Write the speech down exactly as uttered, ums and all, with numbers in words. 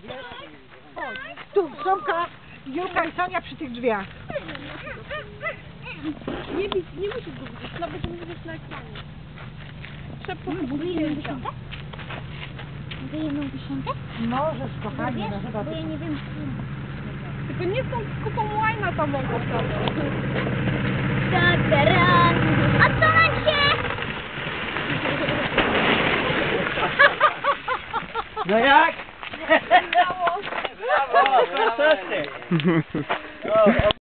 Tu, Somka, Julka i Sonia przy tych drzwiach. Nie widzisz, nie musisz go widzieć, no bo to widzisz na ekranie. Trzeba po prostu Mogę jedną piosenkę? Mogę jedną piosenkę? Możesz, kochanie, Wiesz, no chyba bo ja nie wiem, Tylko nie z tą kupą łajna tam mogą wtedy. Tataran! Odsunąć się! No jak? Brawo! Brawo! Fantastycznie!